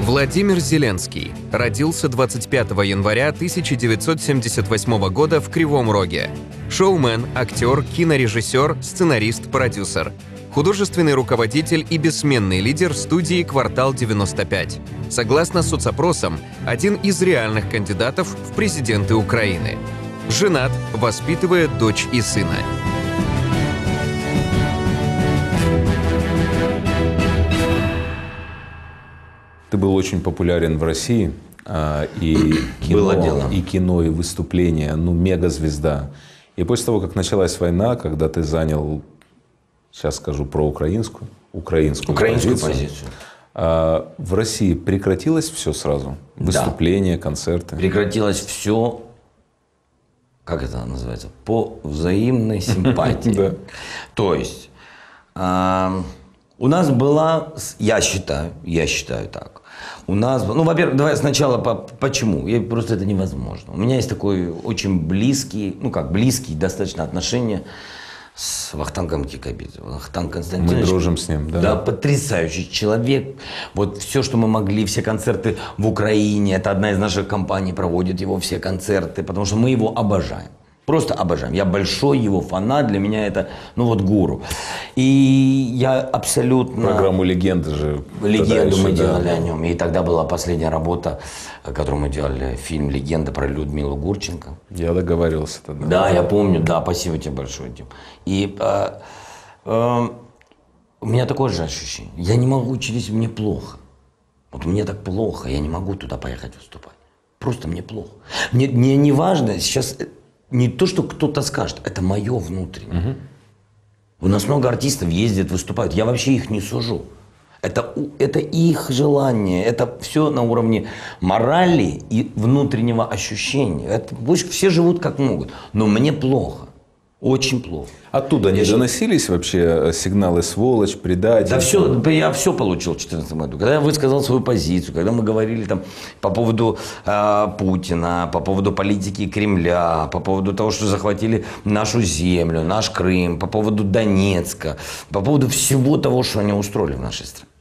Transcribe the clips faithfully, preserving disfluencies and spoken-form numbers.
Владимир Зеленский родился двадцать пятого января тысяча девятьсот семьдесят восьмого года в Кривом Роге. Шоумен, актер, кинорежиссер, сценарист, продюсер. Художественный руководитель и бессменный лидер студии «Квартал девяносто пять». Согласно соцопросам, один из реальных кандидатов в президенты Украины. Женат, воспитывает дочь и сына. Ты был очень популярен в России, и кино, и кино, и выступления, ну, мегазвезда. И после того, как началась война, когда ты занял, сейчас скажу про украинскую, украинскую, украинскую позицию, позицию, в России прекратилось все сразу? Выступления, да. концерты? Прекратилось все, как это называется, по взаимной симпатии. То есть у нас была, я считаю, я считаю так, у нас, ну, во-первых, давай сначала, по, почему, я, просто это невозможно. У меня есть такой очень близкий, ну как, близкий достаточно отношения с Вахтангом Кикабидзе. Вахтанг Константинович. Мы дружим с ним, да. Да, потрясающий человек. Вот все, что мы могли, все концерты в Украине, это одна из наших компаний проводит его все концерты, потому что мы его обожаем. Просто обожаем. Я большой его фанат, для меня это, ну вот, гуру. И я абсолютно... Программу «Легенды» же. «Легенду» мы делали о нем. И тогда была последняя работа, которую мы делали, фильм «Легенда» про Людмилу Гурченко. Я договаривался тогда. Да, я помню, да, спасибо тебе большое, Дим. И э, э, у меня такое же ощущение. Я не могу через мне плохо. Вот мне так плохо, я не могу туда поехать выступать. Просто мне плохо. Мне, мне не важно сейчас... Не то, что кто-то скажет, это мое внутреннее. Угу. У нас много артистов ездят, выступают. Я вообще их не сужу. Это, это их желание. Это все на уровне морали и внутреннего ощущения. Это, пусть все живут как могут. Но мне плохо. Очень плохо. Оттуда не доносились вообще сигналы «сволочь», «предатель»? Да все, я все получил в две тысячи четырнадцатом году. Когда я высказал свою позицию, когда мы говорили там по поводу э, Путина, по поводу политики Кремля, по поводу того, что захватили нашу землю, наш Крым, по поводу Донецка, по поводу всего того, что они устроили в нашей стране.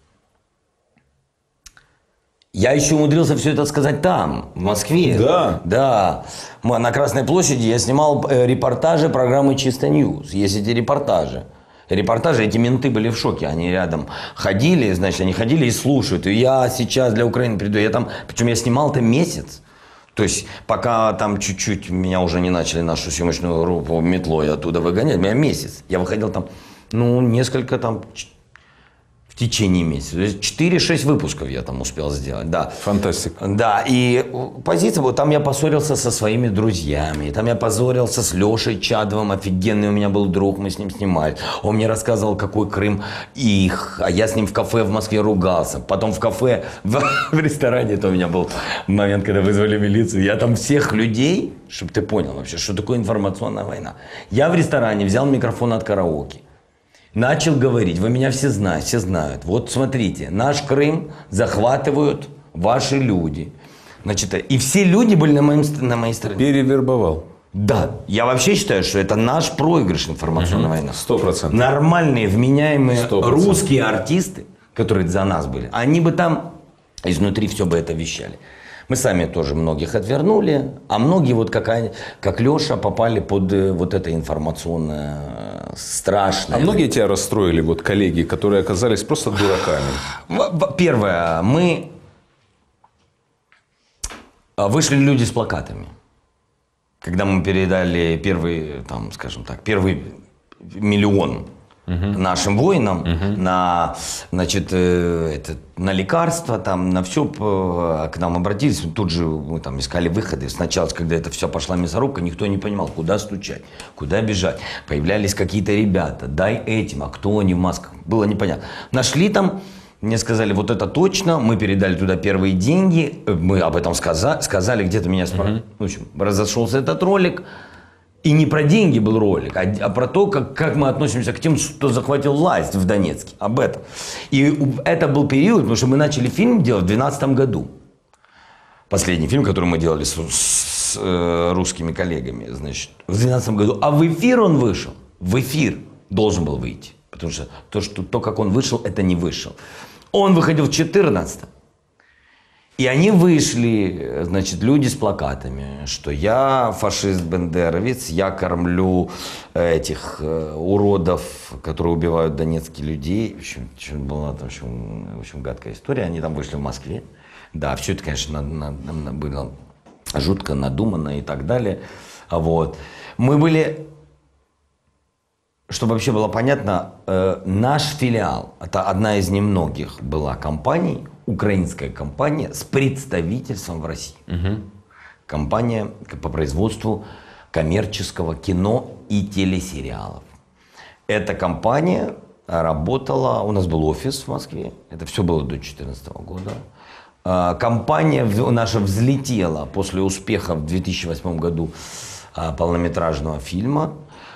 Я еще умудрился все это сказать там, в Москве. Да. Да. На Красной площади я снимал репортажи программы «Чисто Ньюс». Есть эти репортажи. Репортажи, эти менты были в шоке. Они рядом ходили, значит, они ходили и слушают. И я сейчас для Украины приду. Я там, причем я снимал это месяц. То есть, пока там чуть-чуть меня уже не начали нашу съемочную группу метлой оттуда выгонять, у меня месяц. Я выходил там, ну, несколько там... В течение месяца. То есть четыре-шесть выпусков я там успел сделать, да. Фантастика. Да, и позиция, вот там я поссорился со своими друзьями, там я позорился с Лешей Чадовым, офигенный у меня был друг, мы с ним снимали. Он мне рассказывал, какой Крым их, а я с ним в кафе в Москве ругался. Потом в кафе, в, в ресторане, это у меня был момент, когда вызвали милицию, я там всех людей, чтобы ты понял вообще, что такое информационная война. Я в ресторане взял микрофон от караоке. Начал говорить, вы меня все знаете, все знают. Вот смотрите, наш Крым захватывают ваши люди. Значит, и все люди были на, моем, на моей стороне. Перевербовал. Да, я вообще считаю, что это наш проигрыш информационной угу. войны. Сто процентов. Нормальные, вменяемые сто процентов. Русские артисты, которые за нас были, они бы там изнутри все бы это вещали. Мы сами тоже многих отвернули, а многие, вот как, они, как Леша, попали под вот это информационное страшное. А многие тебя расстроили, вот коллеги, которые оказались просто дураками? Первое, мы вышли люди с плакатами. Когда мы передали первый, там, скажем так, первый миллион Uh-huh. нашим воинам uh-huh. на, значит, э, это, на лекарства, там, на все э, к нам обратились. Тут же мы там искали выходы. Сначала, когда это все пошла мясорубка, никто не понимал, куда стучать, куда бежать. Появлялись какие-то ребята, дай этим, а кто они в масках. Было непонятно. Нашли там, мне сказали, вот это точно, мы передали туда первые деньги, мы об этом сказали, сказали где-то меня спрашивали. Uh-huh. В общем, разошелся этот ролик. И не про деньги был ролик, а, а про то, как, как мы относимся к тем, кто захватил власть в Донецке. Об этом. И это был период, потому что мы начали фильм делать в две тысячи двенадцатом году. Последний фильм, который мы делали с, с, с э, русскими коллегами, значит, в две тысячи двенадцатом году. А в эфир он вышел. В эфир должен был выйти. Потому что то, что, то как он вышел, это не вышел. Он выходил в две тысячи четырнадцатом. И они вышли, значит, люди с плакатами, что я фашист-бендеровец, я кормлю этих э, уродов, которые убивают донецких людей. В общем, в общем была в общем, в общем, гадкая история. Они там вышли в Москве. Да, все это, конечно, на, на, на, было жутко надумано и так далее. Вот. Мы были, чтобы вообще было понятно, э, наш филиал, это одна из немногих была компаний, украинская компания с представительством в России. Угу. Компания по производству коммерческого кино и телесериалов. Эта компания работала, у нас был офис в Москве, это все было до две тысячи четырнадцатого года. Компания наша взлетела после успеха в две тысячи восьмом году полнометражного фильма.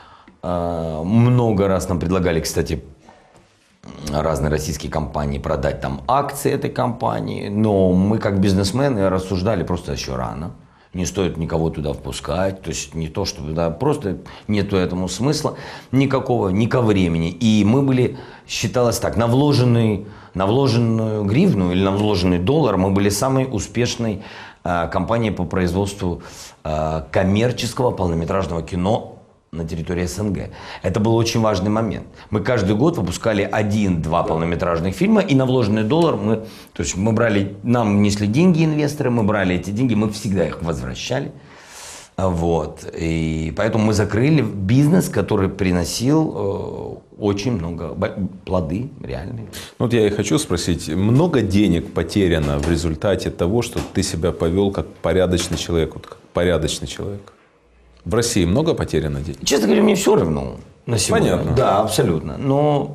Много раз нам предлагали, кстати, разные российские компании продать там акции этой компании, но мы как бизнесмены рассуждали просто еще рано. Не стоит никого туда впускать, то есть не то, чтобы да, просто нету этому смысла никакого, ни ко времени. И мы были, считалось так, на вложенный, на вложенную гривну или на вложенный доллар мы были самой успешной э, компанией по производству э, коммерческого полнометражного кино на территории СНГ. Это был очень важный момент. Мы каждый год выпускали один-два полнометражных фильма, и на вложенный доллар мы, то есть мы брали, нам несли деньги инвесторы, мы брали эти деньги, мы всегда их возвращали. Вот. И поэтому мы закрыли бизнес, который приносил э, очень много плоды реальные. Вот я и хочу спросить, много денег потеряно в результате того, что ты себя повел как порядочный человек, вот как порядочный человек? В России много потеряно денег? Честно говоря, мне все равно на сегодня. Понятно. Да, абсолютно. Но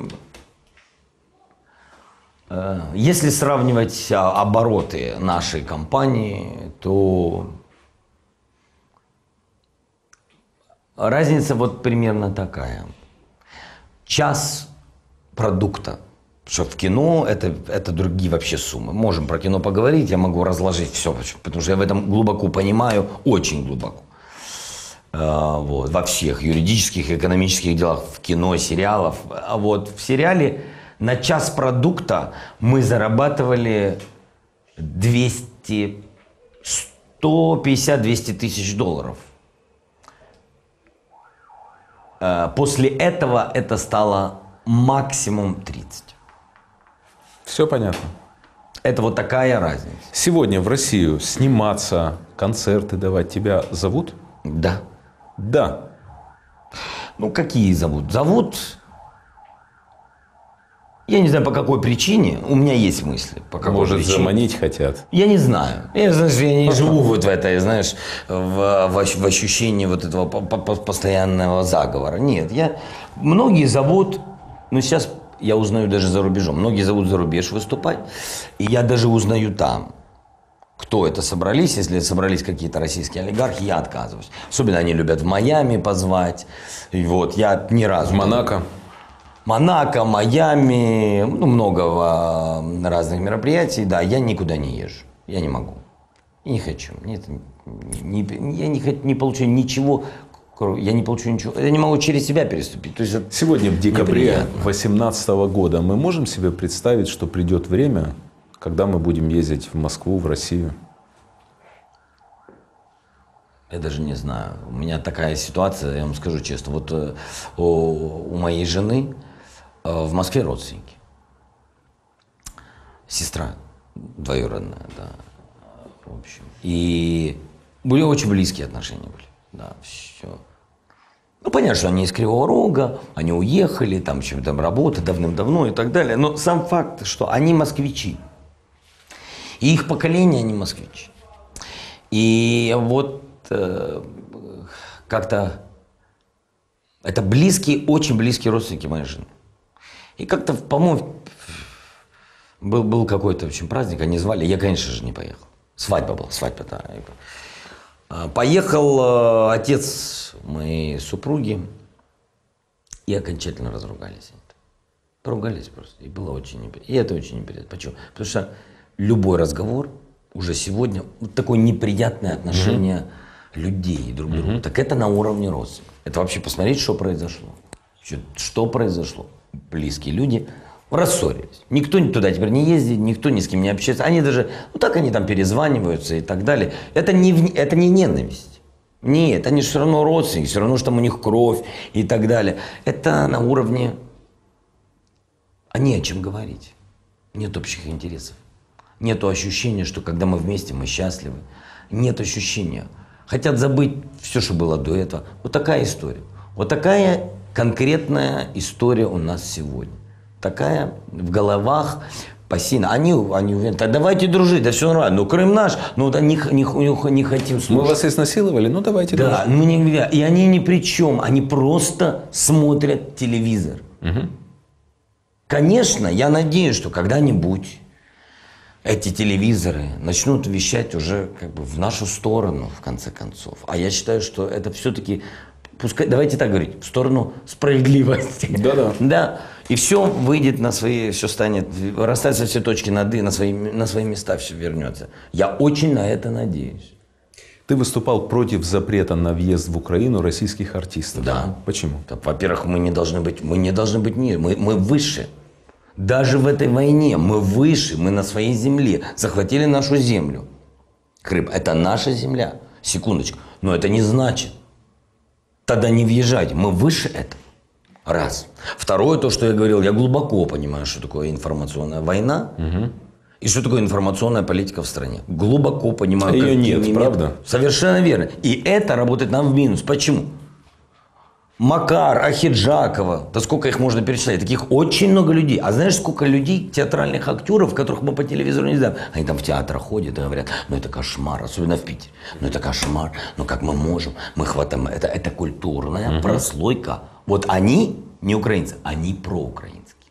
э, если сравнивать обороты нашей компании, то разница вот примерно такая. Час продукта. Что в кино это, это другие вообще суммы. Можем про кино поговорить, я могу разложить все, потому что я в этом глубоко понимаю, очень глубоко. Вот, во всех юридических, экономических делах, в кино, сериалах. А вот в сериале на час продукта мы зарабатывали двести, сто пятьдесят - двести тысяч долларов. После этого это стало максимум тридцать. Все понятно. Это вот такая разница. Сегодня в Россию сниматься, концерты давать тебя зовут? Да. Да. Ну, какие зовут? Зовут, я не знаю, по какой причине, у меня есть мысли. По какой Может, причине. заманить хотят? Я не знаю. Я, знаешь, я не живу вот в этой, знаешь, в, в, в ощущении вот этого постоянного заговора. Нет, я, многие зовут, ну, сейчас я узнаю даже за рубежом, многие зовут за рубеж выступать, и я даже узнаю там. Кто это собрались, если собрались какие-то российские олигархи, я отказываюсь. Особенно они любят в Майами позвать. И вот я ни разу... Монако. Монако, Майами, ну, много разных мероприятий. Да, я никуда не езжу. Я не могу. И не хочу. Нет, не, я не, не получаю ничего. Я не получу ничего. Я не могу через себя переступить. То есть сегодня в декабре две тысячи восемнадцатого года мы можем себе представить, что придет время, когда мы будем ездить в Москву, в Россию? Я даже не знаю. У меня такая ситуация, я вам скажу честно. Вот э, у, у моей жены э, в Москве родственники. Сестра двоюродная, да. В общем. И были очень близкие отношения были. Да, все. Ну, понятно, что они из Кривого Рога, они уехали, там чем-то работа давным-давно и так далее. Но сам факт, что они москвичи. И их поколение, они москвичи. И вот э, как-то это близкие, очень близкие родственники моей жены. И как-то, по-моему, был, был какой-то, в общем, праздник, они звали, я, конечно же, не поехал. Свадьба была, свадьба, да. Поехал э, отец моей супруги, и окончательно разругались. Поругались просто, и было очень неприятно. И это очень неприятно. Почему? Потому что любой разговор уже сегодня, вот такое неприятное отношение mm-hmm. людей друг к другу, mm-hmm. так это на уровне родственников. Это вообще посмотреть, что произошло. Что, что произошло. Близкие люди Рассорились. Никто туда теперь не ездит, никто ни с кем не общается. Они даже, ну так они там перезваниваются и так далее. Это не, это не ненависть. Нет, они же все равно родственники, все равно, что там у них кровь и так далее. Это на уровне, а не о чем говорить. Нет общих интересов. Нет ощущения, что когда мы вместе, мы счастливы. Нет ощущения. Хотят забыть все, что было до этого. Вот такая история. Вот такая конкретная история у нас сегодня. Такая в головах пассивно. Они, они уверены, да давайте дружить, да все нормально. Ну Крым наш, ну да не, не, не, не хотим слушать. Мы вас изнасиловали, ну давайте да, дружить. Ну, не, и они ни при чем, они просто смотрят телевизор. Угу. Конечно, я надеюсь, что когда-нибудь эти телевизоры начнут вещать уже как бы в нашу сторону, в конце концов. А я считаю, что это все-таки, пускай, давайте так говорить, в сторону справедливости. Да-да. Да. И все выйдет на свои, все станет, расставятся все точки над «и», на свои, на свои места все вернется. Я очень на это надеюсь. Ты выступал против запрета на въезд в Украину российских артистов. Да. Почему? Во-первых, мы не должны быть, мы не должны быть мир, мы, мы выше. Даже в этой войне мы выше, мы на своей земле. Захватили нашу землю. Крым – это наша земля. Секундочку. Но это не значит. Тогда не въезжайте. Мы выше этого. Раз. Второе, то, что я говорил, я глубоко понимаю, что такое информационная война. Угу. И что такое информационная политика в стране. Глубоко понимаю. А ее нет, правда? Совершенно верно. И это работает нам в минус. Почему? Макар, Ахиджакова, да сколько их можно перечислять, таких очень много людей. А знаешь, сколько людей, театральных актеров, которых мы по телевизору не знаем? Они там в театр ходят и говорят, ну это кошмар, особенно в Питере. Ну это кошмар, ну как мы можем, мы хватаем, это, это культурная uh-huh. прослойка. Вот они, не украинцы, они проукраинские.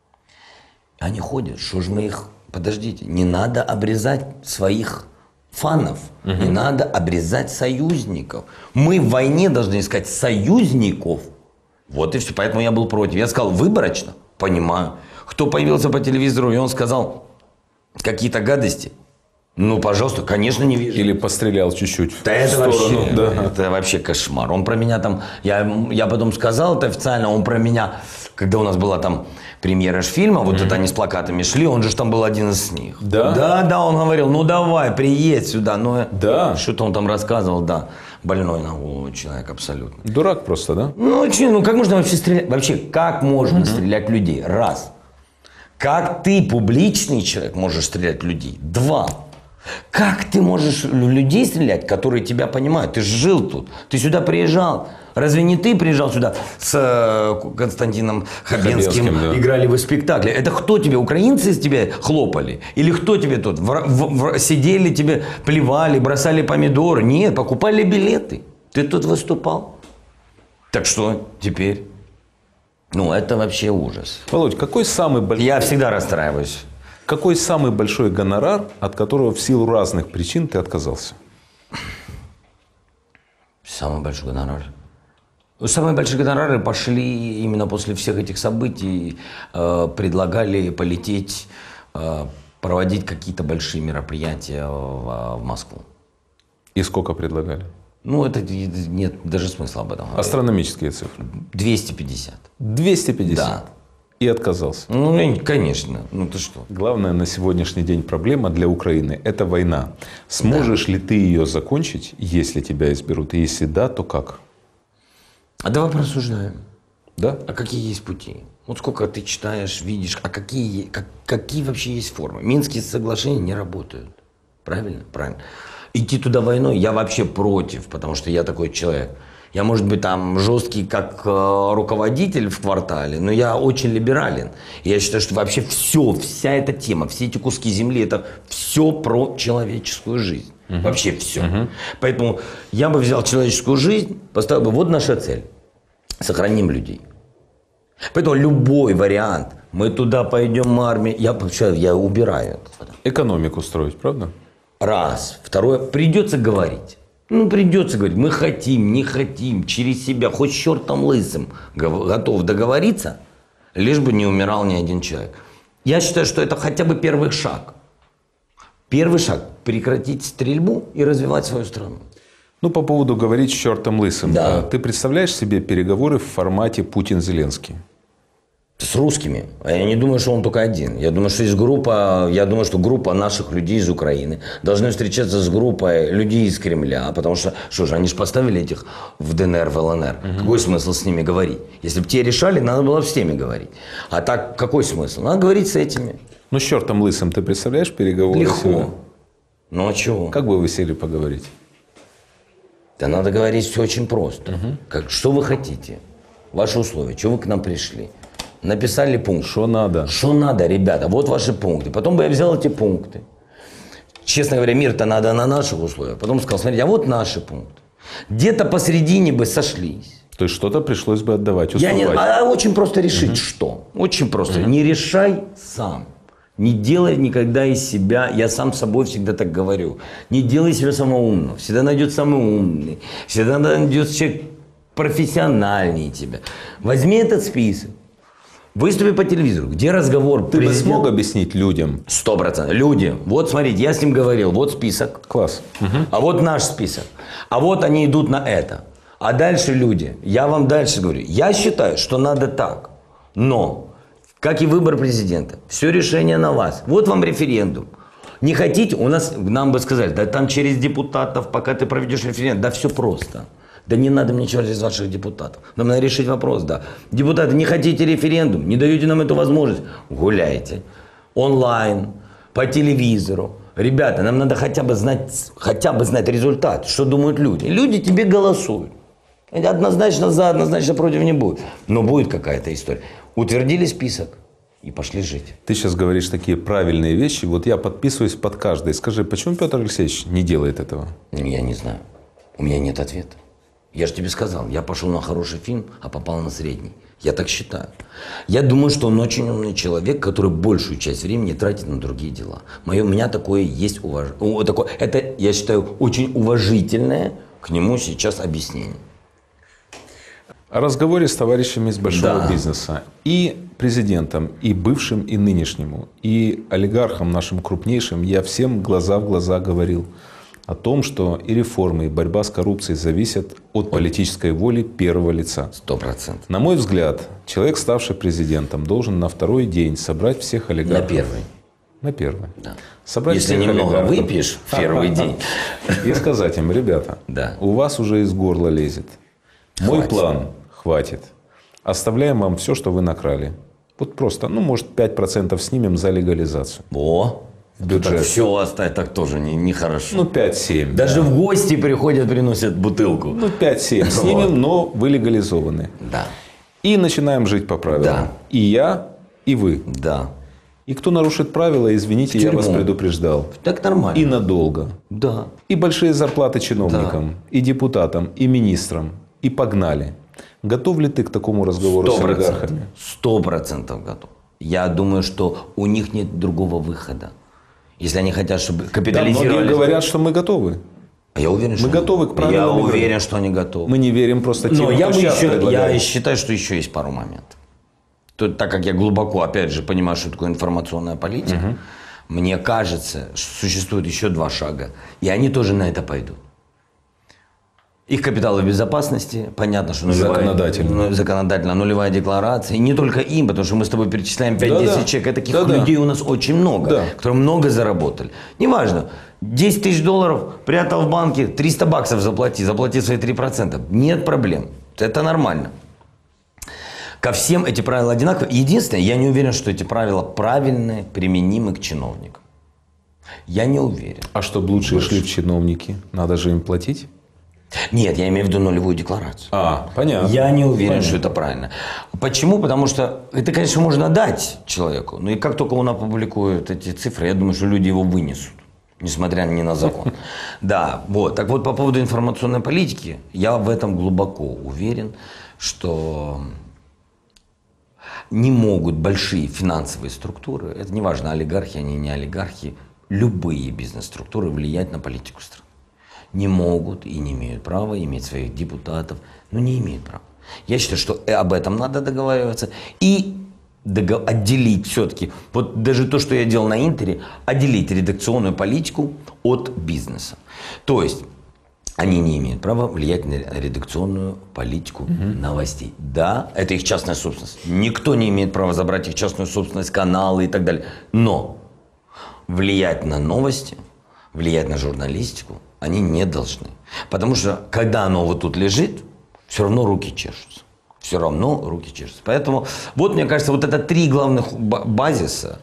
Они ходят, что ж мы их, подождите, не надо обрезать своих фанов, угу. не надо обрезать союзников. Мы в войне должны искать союзников. Вот и все. Поэтому я был против. Я сказал выборочно, понимаю. Кто появился по телевизору, и он сказал какие-то гадости, ну, пожалуйста, конечно, не вижу. Или пострелял чуть-чуть. Да это вообще, да. это вообще кошмар. Он про меня там, я, я потом сказал это официально, он про меня, когда у нас была там премьера фильма, вот mm-hmm. это они с плакатами шли, он же там был один из них. Да? Да, да, он говорил, ну давай, приедь сюда. Но да. Что-то он там рассказывал, да. Больной на голову человек абсолютно. Дурак просто, да? Ну, че, ну как можно вообще стрелять? Вообще, как можно mm-hmm. стрелять в людей? Раз. Как ты, публичный человек, можешь стрелять в людей? Два. Как ты можешь в людей стрелять, которые тебя понимают? Ты же жил тут, ты сюда приезжал. Разве не ты приезжал сюда с Константином Хабенским, Хабенским да. играли в спектакле? Это кто тебе, украинцы из тебя хлопали? Или кто тебе тут? В, в, в, сидели тебе, плевали, бросали помидоры? Нет, покупали билеты. Ты тут выступал. Так что теперь? Ну, это вообще ужас. Володь, какой самый большой... Я всегда расстраиваюсь. Какой самый большой гонорар, от которого в силу разных причин ты отказался? Самый большой гонорар? Самые большие гонорары пошли именно после всех этих событий. Э, предлагали полететь, э, проводить какие-то большие мероприятия в, в Москву. И сколько предлагали? Ну, это нет даже смысла об этом говорить. Астрономические цифры? двести пятьдесят. двести пятьдесят? Да. И отказался? Ну, конечно. Ну, ты что? Главная на сегодняшний день проблема для Украины – это война. Сможешь да. ли ты ее закончить, если тебя изберут? И если да, то как? А давай порассуждаем. Да? А какие есть пути? Вот сколько ты читаешь, видишь, а какие, как, какие вообще есть формы? Минские соглашения не работают. Правильно? Правильно. Идти туда войной я вообще против, потому что я такой человек. Я, может быть, там жесткий как э, руководитель в квартале, но я очень либерален. И я считаю, что вообще все, вся эта тема, все эти куски земли, это все про человеческую жизнь. Uh-huh. Вообще все. Uh-huh. Поэтому я бы взял человеческую жизнь, поставил бы, вот наша цель. Сохраним людей. Поэтому любой вариант, мы туда пойдем, армия, я, я убираю это. Экономику строить, правда? Раз. Второе, придется говорить. Ну, придется говорить, мы хотим, не хотим, через себя, хоть чертом лысым, готов договориться, лишь бы не умирал ни один человек. Я считаю, что это хотя бы первый шаг. Первый шаг – прекратить стрельбу и развивать свою страну. Ну, по поводу говорить с чертом лысым. Да. Ты представляешь себе переговоры в формате Путин-Зеленский? С русскими. А я не думаю, что он только один. Я думаю, что есть группа, я думаю, что группа наших людей из Украины должны встречаться с группой людей из Кремля, потому что, что же, они же поставили этих в ДНР, в ЛНР. Угу. Какой смысл с ними говорить? Если бы те решали, надо было с теми говорить. А так, какой смысл? Надо говорить с этими. Ну, с чертом лысым ты представляешь переговоры? Легко. Ну, а чего? Как бы вы сели поговорить? Да надо говорить все очень просто. Угу. Как, что вы хотите? Ваши условия. Чего вы к нам пришли? Написали пункт. Что надо? Что надо, ребята? Вот ваши пункты. Потом бы я взял эти пункты. Честно говоря, мир-то надо на наших условиях. Потом сказал, смотрите, а вот наши пункты. Где-то посередине бы сошлись. То есть что-то пришлось бы отдавать, уступать. Я не, а очень просто решить, угу. что. Очень просто. Угу. Не решай сам. Не делай никогда из себя, я сам собой всегда так говорю, не делай себя самого умного. Всегда найдет самый умный. Всегда найдет человек профессиональнее тебя. Возьми этот список. Выступи по телевизору, где разговор. Ты президент... бы смог объяснить людям? Сто процентов. Люди, вот смотрите, я с ним говорил, вот список. Класс. Угу. А вот наш список. А вот они идут на это. А дальше люди, я вам дальше говорю, я считаю, что надо так. Но, как и выбор президента, все решение на вас. Вот вам референдум. Не хотите, у нас, нам бы сказали, да там через депутатов, пока ты проведешь референдум, да все просто. Да не надо мне ничего из ваших депутатов. Нам надо решить вопрос, да. Депутаты, не хотите референдум, не даете нам эту возможность, гуляйте. Онлайн, по телевизору. Ребята, нам надо хотя бы знать, хотя бы знать результат, что думают люди. Люди тебе голосуют. Однозначно за, однозначно против не будет. Но будет какая-то история. Утвердили список и пошли жить. Ты сейчас говоришь такие правильные вещи. Вот я подписываюсь под каждой. Скажи, почему Петр Алексеевич не делает этого? Я не знаю. У меня нет ответа. Я же тебе сказал, я пошел на хороший фильм, а попал на средний. Я так считаю. Я думаю, что он очень умный человек, который большую часть времени тратит на другие дела. Мое, у меня такое есть уважение. Такое, это, я считаю, очень уважительное к нему сейчас объяснение. О разговоре с товарищами из большого да. бизнеса. И президентом, и бывшим, и нынешнему, и олигархам нашим крупнейшим я всем глаза в глаза говорил о том, что и реформы, и борьба с коррупцией зависят от политической воли первого лица. Сто процентов. На мой взгляд, человек, ставший президентом, должен на второй день собрать всех олигархов. На первый. На первый. Да. Собрать Если немного олигархов. Выпьешь в первый день. И сказать им, ребята, да. у вас уже из горла лезет. Мой хватит. план хватит. Оставляем вам все, что вы накрали. Вот просто, ну, может, пять процентов снимем за легализацию. О! В бюджет. Так все оставить так тоже нехорошо. Не ну, пять-семь. Даже да. в гости приходят, приносят бутылку. Ну, пять-семь снимем, но вы легализованы. Да. И начинаем жить по правилам. Да. И я, и вы. Да. И кто нарушит правила, извините, я вас предупреждал. Так нормально. И надолго. Да. И большие зарплаты чиновникам, да. и депутатам, и министрам. И погнали. Готов ли ты к такому разговору с олигархами? Сто процентов готов. Я думаю, что у них нет другого выхода. Если они хотят, чтобы капитализировали... Да, многие говорят, что мы готовы. А я уверен, что мы готовы к правилам. Я уверен, что они готовы. Мы не верим просто тем, Но я, кто еще, предлагает. я считаю, что еще есть пару моментов. Тут, так как я глубоко, опять же, понимаю, что такое информационная политика, угу. мне кажется, что существует еще два шага. И они тоже на это пойдут. Их капиталы безопасности, понятно, что нулевая, законодательно. законодательно нулевая декларация. И не только им, потому что мы с тобой перечисляем пять-десять да, да. человек. Таких да, людей да. у нас очень много, да. которые много заработали. Неважно, десять тысяч долларов прятал в банке, триста баксов заплати, заплати свои три процента. Нет проблем, это нормально. Ко всем эти правила одинаковые. Единственное, я не уверен, что эти правила правильные, применимы к чиновникам. Я не уверен. А чтобы лучше Больше. шли в чиновники, надо же им платить? Нет, я имею в виду нулевую декларацию. А, понятно. Я не уверен, понятно. что это правильно. Почему? Потому что это, конечно, можно дать человеку, но и как только он опубликует эти цифры, я думаю, что люди его вынесут, несмотря ни на закон. Да, вот. Так вот, по поводу информационной политики, я в этом глубоко уверен, что не могут большие финансовые структуры, это не важно, олигархи, они не олигархи, любые бизнес-структуры влиять на политику страны. Не могут и не имеют права иметь своих депутатов, но не имеют права. Я считаю, что об этом надо договариваться и договор... отделить все-таки, вот даже то, что я делал на Интере, отделить редакционную политику от бизнеса. То есть Они не имеют права влиять на редакционную политику угу. новостей. Да, это их частная собственность. Никто не имеет права забрать их частную собственность, каналы и так далее. Но влиять на новости, влиять на журналистику они не должны. Потому что, когда оно вот тут лежит, все равно руки чешутся. Все равно руки чешутся. Поэтому, вот, мне кажется, вот это три главных базиса,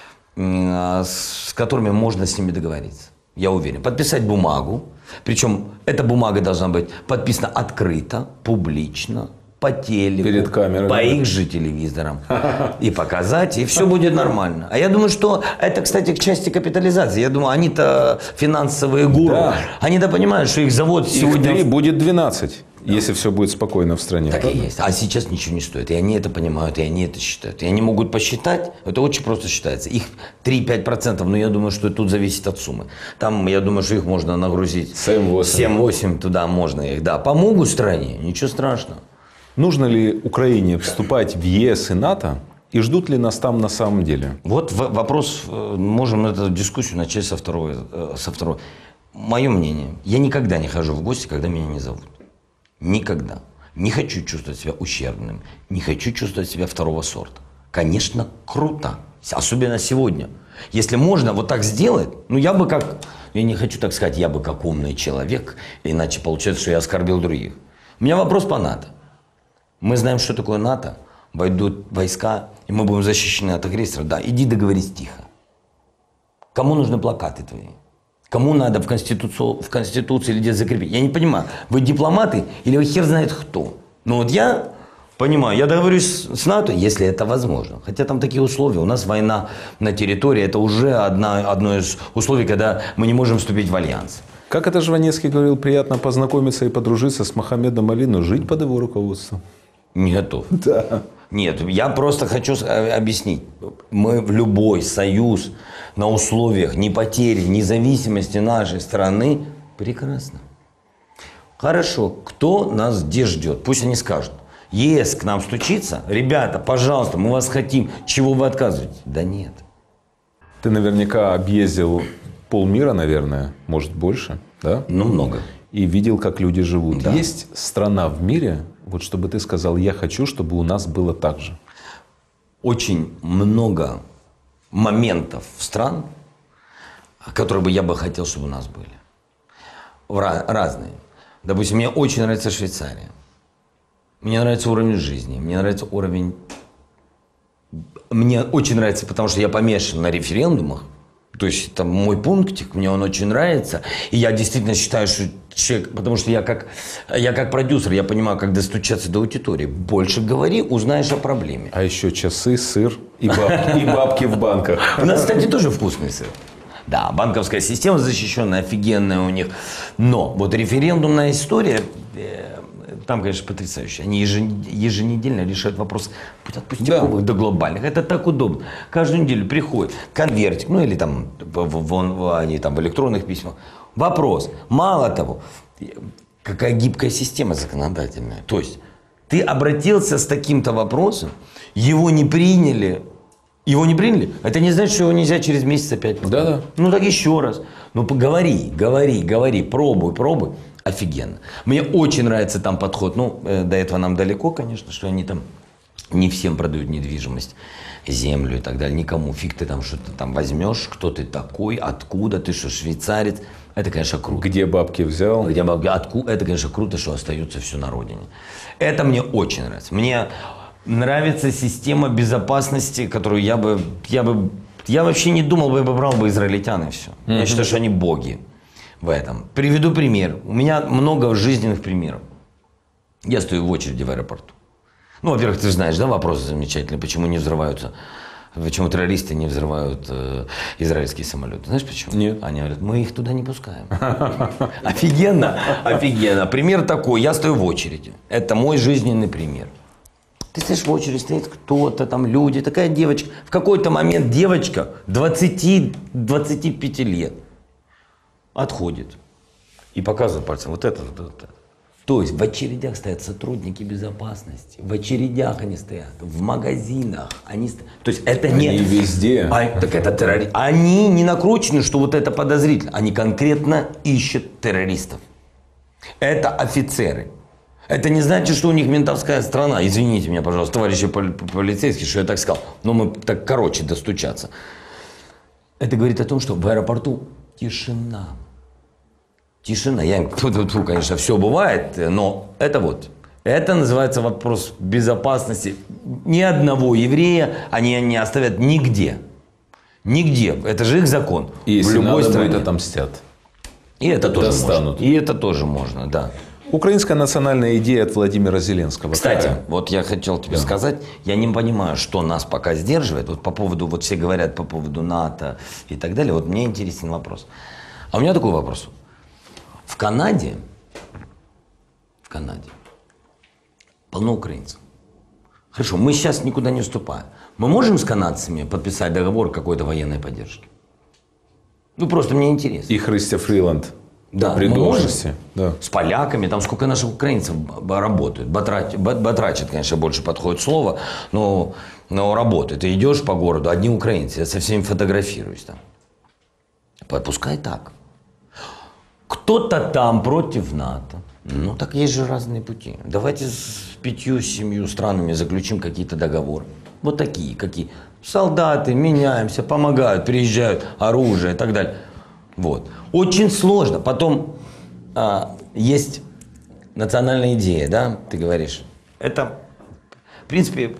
с которыми можно с ними договориться. Я уверен. Подписать бумагу. Причем эта бумага должна быть подписана открыто, публично, по телеку, перед камерой, по их же телевизорам. И показать, и все будет нормально. А я думаю, что это, кстати, к части капитализации. Я думаю, они-то финансовые гуру. Да. Они-то понимают, что их завод их сегодня... три будет двенадцать. Да. Если все будет спокойно в стране. Так и есть. А сейчас ничего не стоит. И они это понимают, и они это считают. И они могут посчитать, это очень просто считается. Их три-пять процентов, но я думаю, что тут зависит от суммы. Там, я думаю, что их можно нагрузить. семь-восемь туда можно их, да. Помогут стране, ничего страшного. Нужно ли Украине вступать в ЕС и НАТО? И ждут ли нас там на самом деле? Вот вопрос, можем эту дискуссию начать со второго. Со второго. Мое мнение, я никогда не хожу в гости, когда меня не зовут. Никогда. Не хочу чувствовать себя ущербным, не хочу чувствовать себя второго сорта. Конечно, круто. Особенно сегодня. Если можно вот так сделать, ну я бы как, я не хочу так сказать, я бы как умный человек, иначе получается, что я оскорбил других. У меня вопрос по НАТО. Мы знаем, что такое НАТО, войдут войска, и мы будем защищены от агрессора. Да, иди договорись тихо. Кому нужны плакаты твои? Кому надо в Конституцию, в Конституции или где закрепить? Я не понимаю, вы дипломаты или вы хер знает кто? Ну вот я понимаю, я договорюсь с НАТО, если это возможно. Хотя там такие условия, у нас война на территории, это уже одна, одно из условий, когда мы не можем вступить в альянс. Как это Жванецкий говорил, приятно познакомиться и подружиться с Мохаммедом Али, но жить под его руководством. Не готов. Да. Нет, я просто хочу объяснить. Мы в любой союз на условиях ни потери, независимости нашей страны прекрасно. Хорошо, кто нас где ждет? Пусть они скажут. ЕС к нам стучится, ребята, пожалуйста, мы вас хотим. Чего вы отказываете? Да нет. Ты наверняка объездил полмира, наверное, может больше, да? Ну, много. И видел, как люди живут. Да. Есть страна в мире, вот чтобы ты сказал, я хочу, чтобы у нас было так же? Очень много моментов стран, которые бы я бы хотел, чтобы у нас были. Разные. Допустим, мне очень нравится Швейцария. Мне нравится уровень жизни, мне нравится уровень... Мне очень нравится, потому что я помешан на референдумах. То есть это мой пунктик, мне он очень нравится. И я действительно считаю, что человек... Потому что я как, я как продюсер, я понимаю, как достучаться до аудитории. Больше говори, узнаешь о проблеме. А еще часы, сыр и бабки, и бабки в банках. У нас, кстати, тоже вкусный сыр. Да, банковская система защищенная, офигенная у них. Но вот референдумная история... Там, конечно, потрясающе. Они еженедельно решают вопрос от пустяковых да. до глобальных. Это так удобно. Каждую неделю приходит конвертик, ну или там, в, в, в, они там в электронных письмах. Вопрос. Мало того, какая гибкая система законодательная. То есть ты обратился с таким-то вопросом, его не приняли. Его не приняли? Это не значит, что его нельзя через месяц опять. Да, да. Ну так еще раз. Ну поговори, говори, говори, пробуй, пробуй. Офигенно. Мне очень нравится там подход. Ну, э, до этого нам далеко, конечно, что они там не всем продают недвижимость, землю и так далее. Никому. Фиг ты там что-то там возьмешь, кто ты такой, откуда, ты что, швейцарец. Это, конечно, круто. Где бабки взял? Где бабки, откуда. Это, конечно, круто, что остается все на родине. Это мне очень нравится. Мне нравится система безопасности, которую я бы, я бы, я вообще не думал бы, я бы брал бы израильтян и все. Mm-hmm. Я считаю, что они боги. В этом. Приведу пример. У меня много жизненных примеров. Я стою в очереди в аэропорту. Ну, во-первых, ты же знаешь, да, вопрос замечательный, почему не взрываются, почему террористы не взрывают э, израильские самолеты. Знаешь почему? Нет. Они говорят, мы их туда не пускаем. Офигенно, офигенно. Пример такой, я стою в очереди. Это мой жизненный пример. Ты стоишь в очереди, стоит кто-то там, люди, такая девочка. В какой-то момент девочка двадцати-двадцати пяти лет отходит и показывает пальцем вот это, вот это. То есть в очередях стоят сотрудники безопасности, в очередях они стоят, в магазинах они стоят. То есть это они не... везде. А, так это террористы. Они не накручены, что вот это подозрительно. Они конкретно ищут террористов. Это офицеры. Это не значит, что у них ментовская страна. Извините меня, пожалуйста, товарищи полицейские, что я так сказал. Но мы так короче достучаться. Это говорит о том, что в аэропорту тишина. Тишина. Я, тут, конечно, все бывает, но это вот. Это называется вопрос безопасности. Ни одного еврея они не оставят нигде. Нигде. Это же их закон. И если в любой надо стране. будет, отомстят. И это тоже Достанут. можно. И это тоже можно, да. Украинская национальная идея от Владимира Зеленского. Кстати, какая? вот я хотел тебе да. сказать, я не понимаю, что нас пока сдерживает. Вот по поводу, вот все говорят по поводу НАТО и так далее. Вот мне интересен вопрос. А у меня такой вопрос. В Канаде, в Канаде полно украинцев. Хорошо, мы сейчас никуда не вступаем. Мы можем с канадцами подписать договор какой-то военной поддержки? Ну, просто мне интересно. И Христя Фриланд. Да, при мы должности. Да. С поляками, там сколько наших украинцев работают. Батрачат, батрачат, конечно, больше подходит слово, но, но работают. Ты идешь по городу, одни украинцы, я со всеми фотографируюсь там. Пускай так. Кто-то там против НАТО. Ну, так есть же разные пути. Давайте с пятью-семью странами заключим какие-то договоры. Вот такие, какие. Солдаты, меняемся, помогают, приезжают, оружие и так далее. Вот. Очень сложно. Потом а, есть национальная идея, да, ты говоришь. Это, в принципе,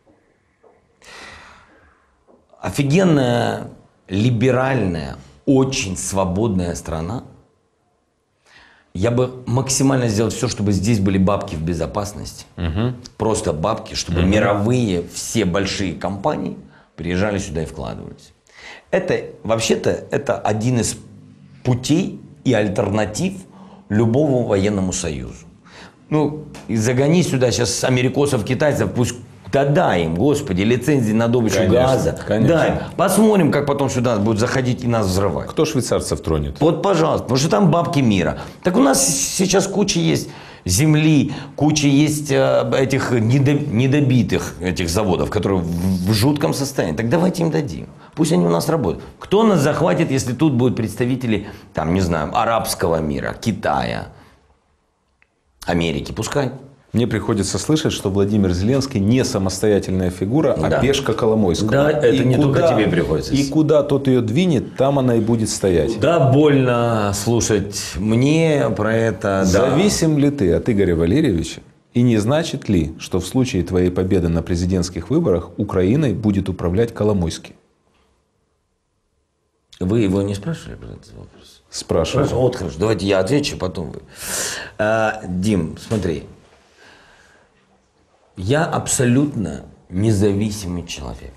офигенная, либеральная, очень свободная страна. Я бы максимально сделал все, чтобы здесь были бабки в безопасности. Угу. Просто бабки, чтобы угу. мировые все большие компании приезжали сюда и вкладывались. Это, вообще-то, это один из путей и альтернатив любому военному союзу. Ну, и загони сюда сейчас америкосов, китайцев, пусть да дай им, господи, лицензии на добычу конечно, газа. Конечно. Дай. Посмотрим, как потом сюда будут заходить и нас взрывать. Кто швейцарцев тронет? Вот, пожалуйста, потому что там бабки мира. Так у нас сейчас куча есть земли, куча есть э, этих недобитых этих заводов, которые в, в жутком состоянии. Так давайте им дадим. Пусть они у нас работают. Кто нас захватит, если тут будут представители, там, не знаю, арабского мира, Китая, Америки? Пускай. Мне приходится слышать, что Владимир Зеленский не самостоятельная фигура, да. а пешка Коломойского. Да, это и не куда, только тебе приходится. И куда тот ее двинет, там она и будет стоять. Да, больно слушать мне про это. Зависим да. ли ты от Игоря Валерьевича? И не значит ли, что в случае твоей победы на президентских выборах Украиной будет управлять Коломойский? Вы его не спрашивали про этот вопрос? Спрашивал. Вот хорошо, давайте я отвечу, потом вы. А, Дим, смотри. Я абсолютно независимый человек.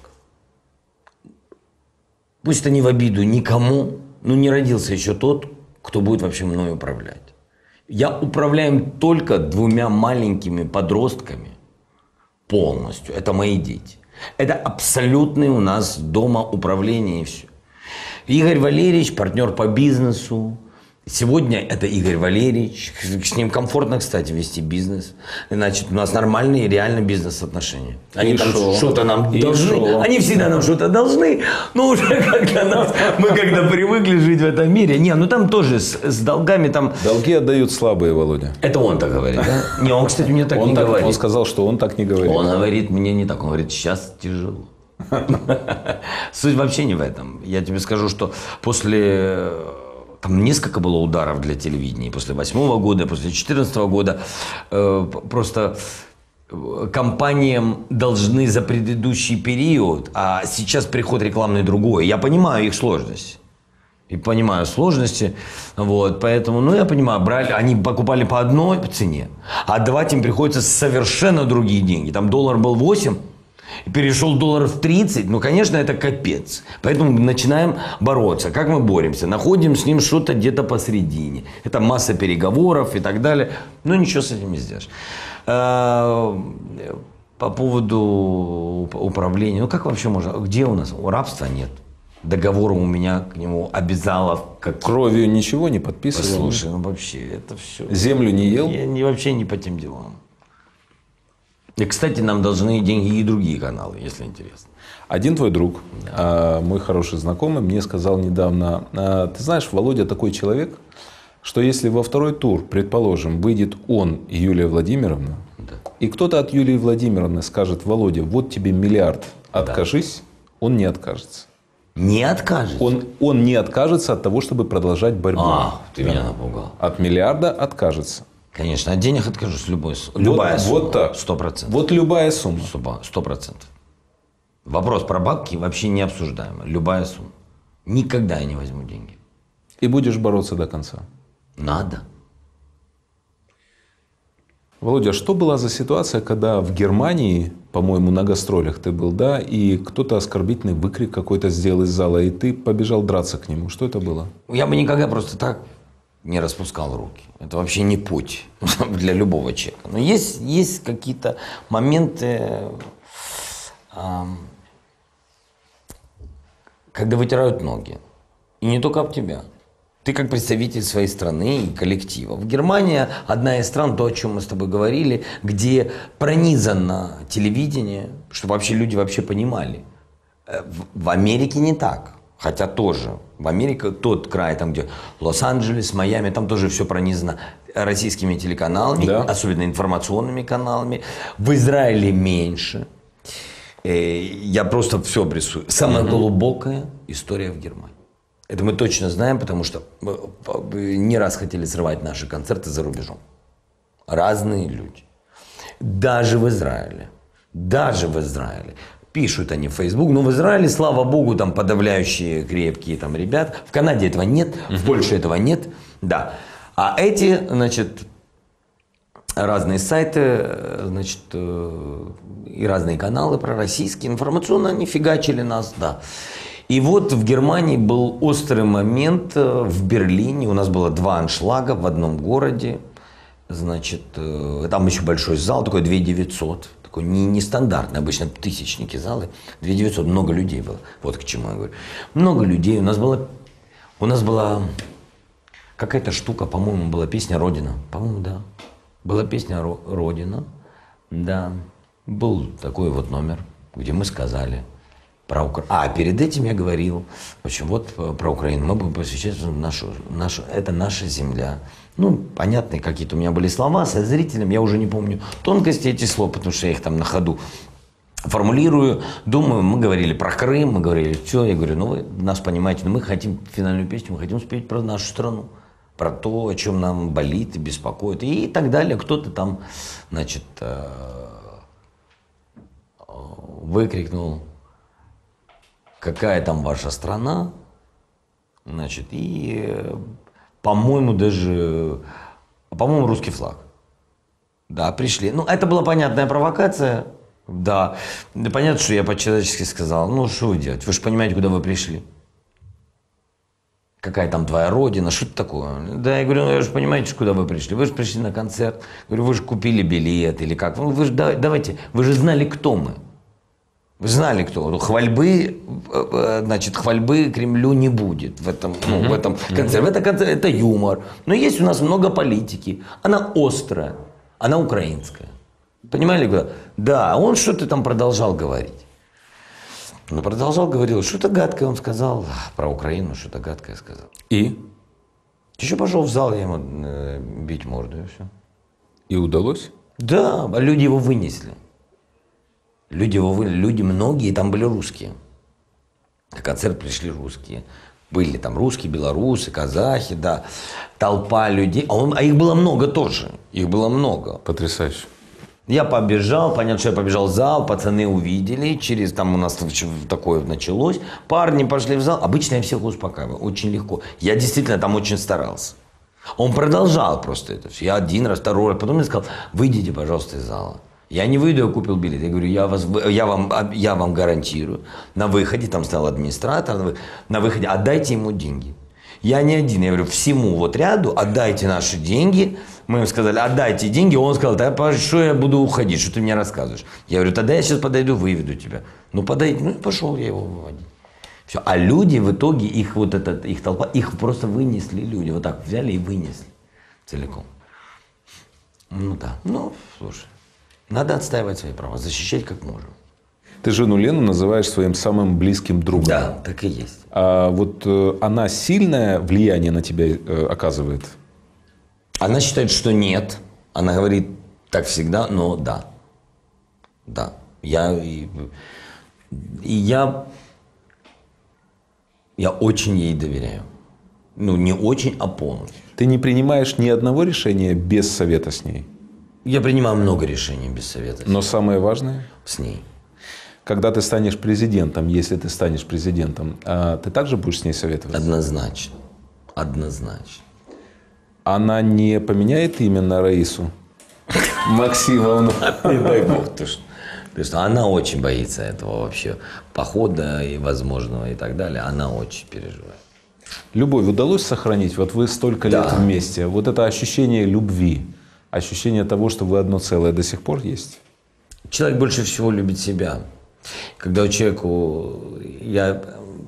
Пусть это не в обиду никому, но не родился еще тот, кто будет вообще мной управлять. Я управляю только двумя маленькими подростками полностью. Это мои дети. Это абсолютное у нас дома управление и все. Игорь Валерьевич, партнер по бизнесу. Сегодня это Игорь Валерьевич. С ним комфортно, кстати, вести бизнес. Значит, у нас нормальные, реально бизнес-отношения. Они и там что-то нам и должны. Шо? Они всегда нам что-то должны. Но уже как-то нас, мы когда привыкли жить в этом мире. Не, ну там тоже с, с долгами там... Долги отдают слабые, Володя. Это он так говорит, да? Не, он, кстати, мне так он не так, говорит. Он сказал, что он так не говорит. Он говорит мне не так. Он говорит, сейчас тяжело. Суть вообще не в этом. Я тебе скажу, что после... Там несколько было ударов для телевидения. После восьмого года, после четырнадцатого года. Э, просто компаниям должны за предыдущий период, а сейчас приход рекламный другой. Я понимаю их сложности. И понимаю сложности. Вот, поэтому, ну, я понимаю, брали, они покупали по одной цене, а отдавать им приходится совершенно другие деньги. Там доллар был восемь. Перешел долларов в тридцать, ну, конечно, это капец. Поэтому мы начинаем бороться. Как мы боремся? Находим с ним что-то где-то посередине. Это масса переговоров и так далее. Но ничего с этим не сделаешь. По поводу управления. Ну, как вообще можно? Где у нас? Рабства нет. Договора у меня к нему обязалов. Как... Кровью ничего не подписывал? Послушай, ну, вообще, это все. Землю не ел? Я не, вообще не по тем делам. И, кстати, нам должны деньги и другие каналы, если интересно. Один твой друг, да. мой хороший знакомый, мне сказал недавно, ты знаешь, Володя такой человек, что если во второй тур, предположим, выйдет он и Юлия Владимировна, да. и кто-то от Юлии Владимировны скажет: Володя, вот тебе миллиард, откажись, да. он не откажется. Не откажется? Он, он не откажется от того, чтобы продолжать борьбу. А, ты да. меня напугал. От миллиарда откажется. Конечно, от денег откажусь. Любой, любая вот, сумма. Вот так. Сто процентов. Вот любая сумма. Сто процентов. Вопрос про бабки вообще не обсуждаемый. Любая сумма. Никогда я не возьму деньги. И будешь бороться до конца? Надо. Володя, что была за ситуация, когда в Германии, по-моему, на гастролях ты был, да, и кто-то оскорбительный выкрик какой-то сделал из зала, и ты побежал драться к нему? Что это было? Я бы никогда просто так не распускал руки. Это вообще не путь для любого человека. Но есть, есть какие-то моменты, когда вытирают ноги. И не только об тебя. Ты как представитель своей страны и коллектива. В Германии одна из стран, то, о чем мы с тобой говорили, где пронизано телевидение, чтобы вообще люди вообще понимали. В Америке не так. Хотя тоже. В Америке тот край, там где Лос-Анджелес, Майами, там тоже все пронизано российскими телеканалами, да. особенно информационными каналами. В Израиле меньше. Я просто все обрисую. Самая mm-hmm. глубокая история в Германии. Это мы точно знаем, потому что не раз хотели срывать наши концерты за рубежом. Разные люди. Даже в Израиле. Даже в Израиле. Пишут они в Facebook, но в Израиле, слава богу, там подавляющие крепкие там ребят. В Канаде этого нет, uh-huh. в Польше этого нет. Да. А эти, значит, разные сайты, значит, и разные каналы пророссийские, информационно они фигачили нас, да. И вот в Германии был острый момент в Берлине. У нас было два аншлага в одном городе. Значит, там еще большой зал, такой две тысячи девятьсот. Такой не, нестандартный, обычно тысячники залы. две тысячи девятьсот, много людей было. Вот к чему я говорю. Много людей. У нас была, у нас была какая-то штука, по-моему, была песня «Родина». По-моему, да. Была песня «Родина». Да. Был такой вот номер, где мы сказали... Про Укра... А перед этим я говорил, в общем, вот про Украину. Мы будем посвящать нашу, нашу, это наша земля. Ну, понятные какие-то у меня были слова со зрителем, я уже не помню тонкости этих слов, потому что я их там на ходу формулирую. Думаю, мы говорили про Крым, мы говорили все. Я говорю, ну вы нас понимаете, но мы хотим финальную песню, мы хотим спеть про нашу страну, про то, о чем нам болит и беспокоит, и так далее. Кто-то там, значит, выкрикнул: какая там ваша страна, значит, и, по-моему, даже, по-моему, русский флаг. Да, пришли. Ну, это была понятная провокация, да. Понятно, что я по-человечески сказал: ну, что вы делаете, вы же понимаете, куда вы пришли. Какая там твоя родина, что это такое? Да, я говорю, ну, вы же понимаете, куда вы пришли. Вы же пришли на концерт, говорю, вы же купили билет или как. Ну, вы же, давайте, вы же знали, кто мы. Вы знали, кто. Хвальбы, значит, хвальбы Кремлю не будет в этом, ну, mm-hmm. в этом концерте. Mm-hmm. Это, концерт, это юмор. Но есть у нас много политики. Она острая, она украинская. Понимали, куда? Да, он что-то там продолжал говорить. Но продолжал говорить, что-то гадкое он сказал про Украину, что-то гадкое сказал. И? Еще пошел в зал, я ему э, бить морду, и все. И удалось? Да, люди его вынесли. Люди, его, люди многие там были русские. На концерт пришли русские. Были там русские, белорусы, казахи, да. Толпа людей. А, он, а их было много тоже. Их было много. Потрясающе. Я побежал, понятно, что я побежал в зал, пацаны увидели. Через там у нас такое началось. Парни пошли в зал. Обычно я всех успокаиваю. Очень легко. Я действительно там очень старался. Он продолжал просто это все. Я один раз, второй раз. Потом мне сказал: выйдите, пожалуйста, из зала. Я не выйду, я купил билет. Я говорю, я, вас, я, вам, я вам гарантирую, на выходе, там стоял администратор, на выходе отдайте ему деньги. Я не один, я говорю, всему вот ряду отдайте наши деньги. Мы ему сказали, отдайте деньги. Он сказал, да что я буду уходить, что ты мне рассказываешь? Я говорю, тогда я сейчас подойду, выведу тебя. Ну подойди, ну и пошел я его выводить. Все. А люди в итоге, их вот эта, их толпа, их просто вынесли люди. Вот так взяли и вынесли целиком. Ну да, ну слушай. Надо отстаивать свои права, защищать как можем. Ты жену Лену называешь своим самым близким другом. Да, так и есть. А вот э, она сильное влияние на тебя э, оказывает? Она считает, что нет. Она говорит, так всегда, но да. Да. Я, и, и я, я очень ей доверяю. Ну, не очень, а полностью. Ты не принимаешь ни одного решения без совета с ней? Я принимаю много решений без совета. Но самое важное? С ней. Когда ты станешь президентом, если ты станешь президентом, ты также будешь с ней советоваться? Однозначно. Однозначно. Она не поменяет имя на Раису Максимовну? Не дай бог, ты что. Потому что она очень боится этого вообще похода и возможного и так далее. Она очень переживает. Любовь удалось сохранить? Вот вы столько лет Да. вместе. Вот это ощущение любви, ощущение того, что вы одно целое, до сих пор есть? Человек больше всего любит себя. Когда у человека, я,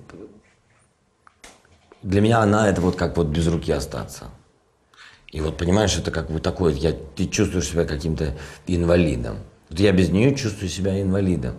для меня она это вот как вот без руки остаться. И вот понимаешь, это как вот такое, я, ты чувствуешь себя каким-то инвалидом. Вот я без нее чувствую себя инвалидом.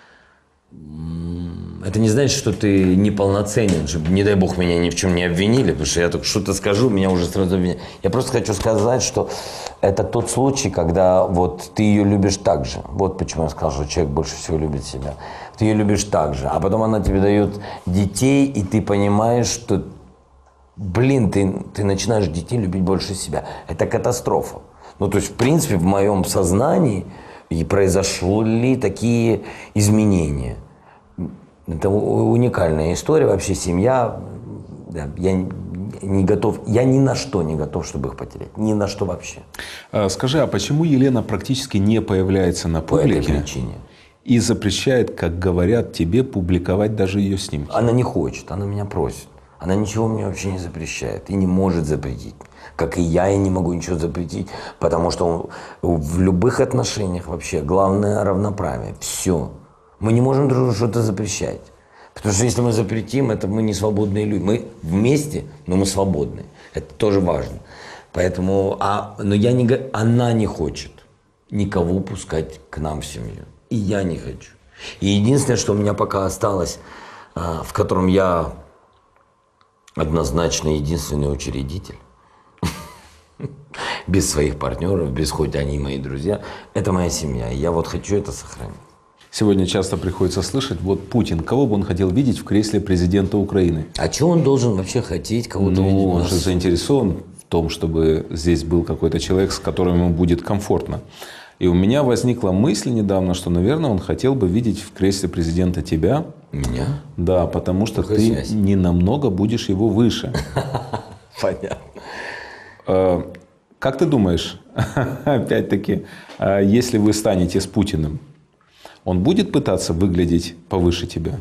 Это не значит, что ты неполноценен, чтобы, не дай бог, меня ни в чем не обвинили, потому что я только что-то скажу, меня уже сразу обвиняют. Я просто хочу сказать, что это тот случай, когда вот ты ее любишь так же. Вот почему я сказал, что человек больше всего любит себя. Ты ее любишь так же, а потом она тебе дает детей, и ты понимаешь, что, блин, ты, ты начинаешь детей любить больше себя. Это катастрофа. Ну, то есть, в принципе, в моем сознании и произошли такие изменения. Это уникальная история, вообще семья. Да, я не готов, я ни на что не готов, чтобы их потерять. Ни на что вообще. Скажи, а почему Елена практически не появляется на публике? По этой причине. И запрещает, как говорят тебе, публиковать даже ее снимки? Она не хочет, она меня просит. Она ничего мне вообще не запрещает и не может запретить. Как и я, я не могу ничего запретить, потому что в любых отношениях вообще главное равноправие. Все. Мы не можем друг другу что-то запрещать. Потому что если мы запретим, это мы не свободные люди. Мы вместе, но мы свободны. Это тоже важно. Поэтому, а, но я не, она не хочет никого пускать к нам в семью. И я не хочу. И единственное, что у меня пока осталось, в котором я однозначно единственный учредитель, без своих партнеров, без хоть они мои друзья, это моя семья. И я вот хочу это сохранить. Сегодня часто приходится слышать, вот Путин, кого бы он хотел видеть в кресле президента Украины? А что он должен вообще хотеть, кого-то видеть? Ну, он же заинтересован в том, чтобы здесь был какой-то человек, с которым ему будет комфортно. И у меня возникла мысль недавно, что, наверное, он хотел бы видеть в кресле президента тебя. Меня? Да, потому что Какая ты связь? не намного будешь его выше. Понятно. Как ты думаешь, опять-таки, если вы станете с Путиным, он будет пытаться выглядеть повыше тебя?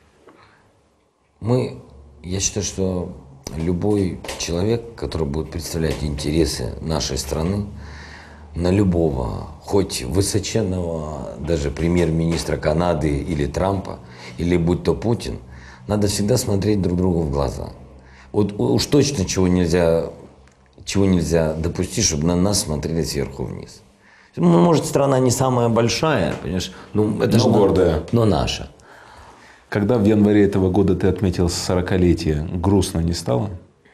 Мы, я считаю, что любой человек, который будет представлять интересы нашей страны, на любого, хоть высоченного даже премьер-министра Канады или Трампа, или будь то Путин, надо всегда смотреть друг другу в глаза. Вот уж точно чего нельзя, чего нельзя допустить, чтобы на нас смотрели сверху вниз. Ну, может, страна не самая большая, понимаешь? Ну, это Но же гордая. Но наша. Когда в январе этого года ты отметил сорокалетие, грустно не стало?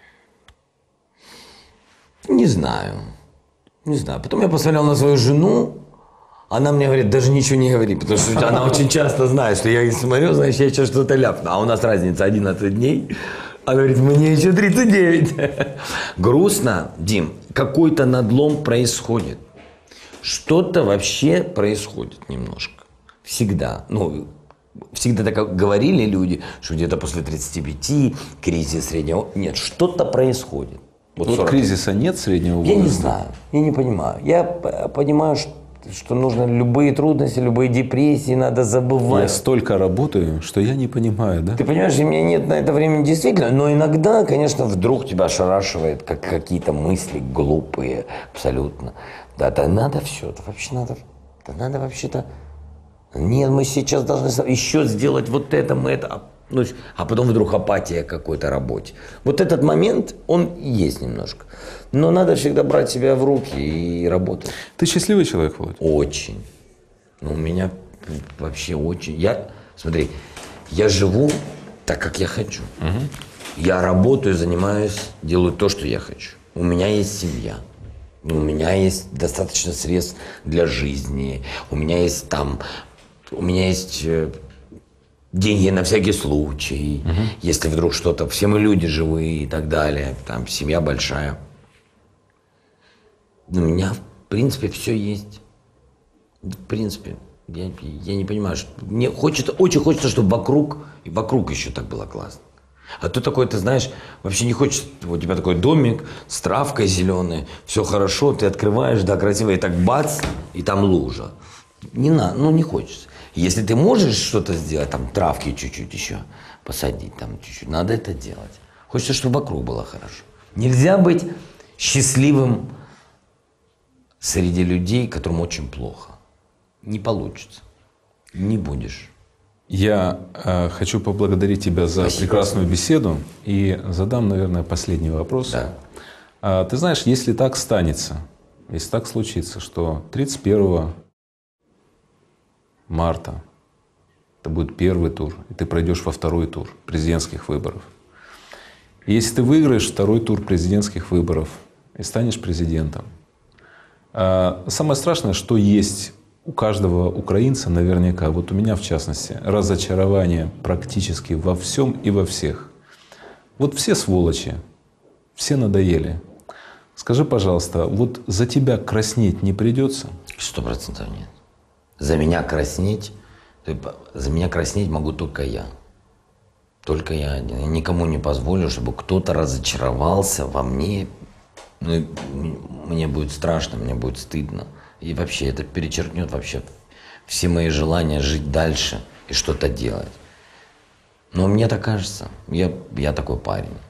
Не знаю. Не знаю. Потом я посмотрел на свою жену, она мне говорит, даже ничего не говори, потому что она очень часто знает, что я смотрю, значит, я сейчас что-то ляпну. А у нас разница одиннадцать дней. Она говорит, мне еще тридцать девять. Грустно, Дим, какой-то надлом происходит. Что-то вообще происходит немножко. Всегда. Ну, всегда так говорили люди, что где-то после тридцати пяти кризис среднего. Нет, что-то происходит. Вот, вот кризиса нет среднего возраста? Я не знаю, я не понимаю. Я понимаю, что, что нужно любые трудности, любые депрессии надо забывать. Я столько работаю, что я не понимаю, да? Ты понимаешь, у меня нет на это времени действительно, но иногда, конечно, вдруг тебя ошарашивает, как какие-то мысли глупые абсолютно. Да, да надо все, это вообще надо, да надо вообще-то... Нет, мы сейчас должны еще сделать вот это, мы это... Ну, а потом вдруг апатия к какой-то работе. Вот этот момент, он есть немножко. Но надо всегда брать себя в руки и работать. Ты счастливый человек, Володь? Очень. Ну, у меня вообще очень. Я, смотри, я живу так, как я хочу. Угу. Я работаю, занимаюсь, делаю то, что я хочу. У меня есть семья. У меня есть достаточно средств для жизни, у меня есть там, у меня есть деньги на всякий случай, угу. если вдруг что-то, все мы люди живые и так далее, там семья большая. У меня, в принципе, все есть. В принципе, я, я не понимаю, что мне хочется, очень хочется, чтобы вокруг, и вокруг еще так было классно. А то такой, ты знаешь, вообще не хочется, у тебя такой домик с травкой зеленой, все хорошо, ты открываешь, да, красиво, и так бац, и там лужа. Не надо, ну не хочется. Если ты можешь что-то сделать, там травки чуть-чуть еще посадить, там чуть-чуть, надо это делать. Хочется, чтобы вокруг было хорошо. Нельзя быть счастливым среди людей, которым очень плохо. Не получится. Не будешь. Я э, хочу поблагодарить тебя за Спасибо. прекрасную беседу и задам, наверное, последний вопрос. Да. А, ты знаешь, если так станется, если так случится, что тридцать первого марта это будет первый тур, и ты пройдешь во второй тур президентских выборов. И если ты выиграешь второй тур президентских выборов и станешь президентом, а, самое страшное, что есть у каждого украинца наверняка, вот у меня в частности, разочарование практически во всем и во всех. Вот все сволочи, все надоели. Скажи, пожалуйста, вот за тебя краснеть не придется? Сто процентов нет. За меня краснеть, за меня краснеть могу только я. Только я один. Я никому не позволю, чтобы кто-то разочаровался во мне. Ну, мне будет страшно, мне будет стыдно. И вообще это перечеркнет вообще все мои желания жить дальше и что-то делать. Но мне так кажется, я, я такой парень.